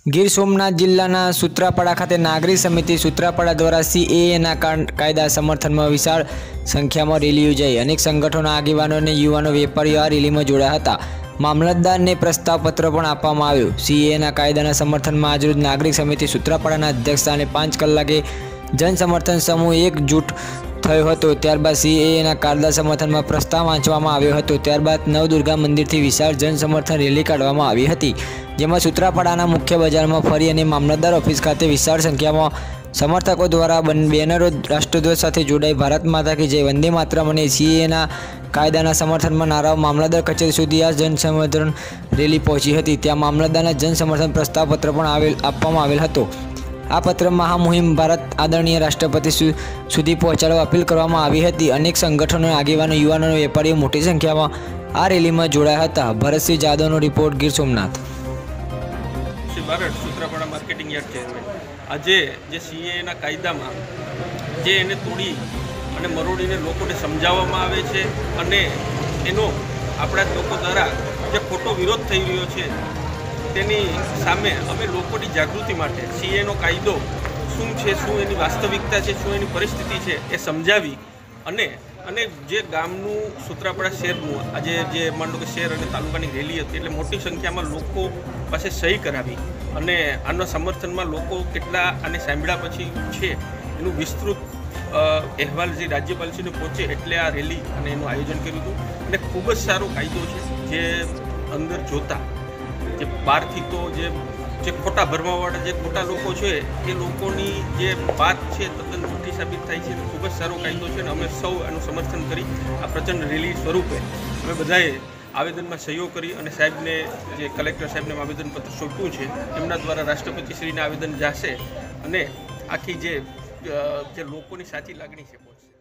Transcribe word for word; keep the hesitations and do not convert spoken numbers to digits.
ગીર સોમનાથ જિલ્લાના સૂત્રાપાડા ખાતે નાગરિક સમિતિ સૂત્રાપાડા દ્વારા સીએએના કાયદા સમર્થનમાં વિશાળ સંખ્યામાં રેલી યોજાઈ। અનેક સંગઠનોના આગેવાનો અને યુવાનો વેપારીઓ આ રેલીમાં જોડાયા હતા। મામલતદારને પ્રસ્તાવ પત્ર પણ આપવામાં આવ્યો। સીએએના કાયદાના સમર્થનમાં આજરોજ નાગરિક સમિતિ સૂત્રાપાડાના અધ્યક્ષસ્થાને પાંચ કલાકે જન સમર્થન સમૂહ એકજૂટ થયો હતો। ત્યારબાદ સીએએના કાયદા સમર્થનમાં પ્રસ્તાવ વાંચવામાં આવ્યો હતો। ત્યારબાદ નવદુર્ગા મંદિરથી વિશાળ જન સમર્થન રેલી કાઢવામાં આવી હતી, જેમાં સૂત્રાપાડાના મુખ્ય બજારમાં ફરી અને મામલતદાર ઓફિસ ખાતે વિશાળ સંખ્યામાં સમર્થકો દ્વારા બેનરો રાષ્ટ્રધ્વજ સાથે જોડાઈ ભારત માતા કી જય, વંદે માતરમ અને સીએએના કાયદાના સમર્થનમાં નારાઓ મામલતદાર કચેરી સુધી આ જન સમર્થન રેલી પહોંચી હતી। ત્યાં મામલતદારના જન સમર્થન પ્રસ્તાવ પત્ર પણ આવેલ આપવામાં આવેલ હતો। આ પત્રમાં આ મુહિમ ભારત આદરણીય રાષ્ટ્રપતિ સુધી પહોંચાડવા અપીલ કરવામાં આવી હતી। અનેક સંગઠનો, આગેવાનો, યુવાનો અને વેપારીઓ મોટી સંખ્યામાં આ રેલીમાં જોડાયા હતા। ભરતસિંહ જાદવનો report, Gir Somnath. Bharat Sutrapada marketing yard chairman આજે જે સીએના કાયદામાં જે એને તોડી અને મરોડીને લોકોને સમજાવવામાં આવે છે અને એનો આપણા લોકો દ્વારા જે ખોટો વિરોધ થઈ રહ્યો છે તેની સામે અમે લોકોની જાગૃતિ માટે સીએનો કાયદો શું છે, શું એની વાસ્તવિકતા છે, શું એની પરિસ્થિતિ છે એ સમજાવી અને અને જે ગામનું સૂત્રાપાડા શહેરનું આજે જે માન લો કે શહેર અને તાલુકાની રેલી હતી એટલે મોટી સંખ્યામાં લોકો પાસે સહી કરાવી અને આના સમર્થનમાં લોકો કેટલા આને સાંભળ્યા પછી છે એનું વિસ્તૃત અહેવાલ જે રાજ્યપાલશ્રીને પહોંચે એટલે આ રેલી અને એનું આયોજન કર્યું હતું। અને ખૂબ જ સારો કાયદો છે, જે અંદર જોતા જે બહારથી તો જે જે ખોટા ભરમાવાળા જે ખોટા લોકો છે એ લોકોની જે વાત છે તદ્દન ખોટી સાબિત થાય છે। ખૂબ જ સારો કાયદો છે અને અમે સૌ એનું સમર્થન કરી આ પ્રચંડ રેલી સ્વરૂપે અમે બધાએ આવેદનમાં સહયોગ કરી અને સાહેબને જે કલેક્ટર સાહેબને આવેદનપત્ર સોંપ્યું છે એમના દ્વારા રાષ્ટ્રપતિશ્રીને આવેદન જશે અને આખી જે જે લોકોની સાચી લાગણી છે પહોંચશે।